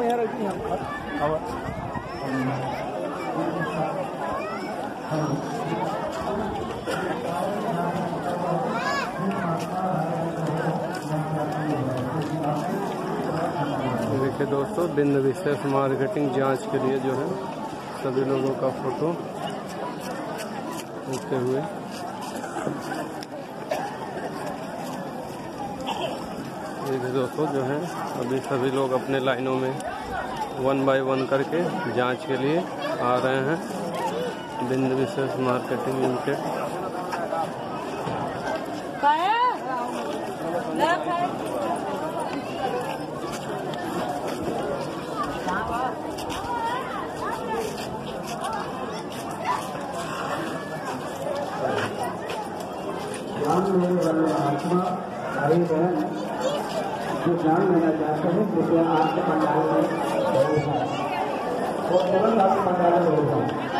देखिए दोस्तों, विंध्यविशेष मार्केटिंग जांच के लिए जो है सभी लोगों का फोटो होते हुए देखिए दोस्तों जो है अभी सभी लोग अपने लाइनों में 1 बाय 1 करके जांच के लिए आ रहे हैं। विंध्यविशेष मार्केटिंग लिमिटेड। महात्मा भाई बहन जो ज्ञान लेना चाहते हैं कृपया आपके पंडाल में वो केवल आपके पंडाल में होगा।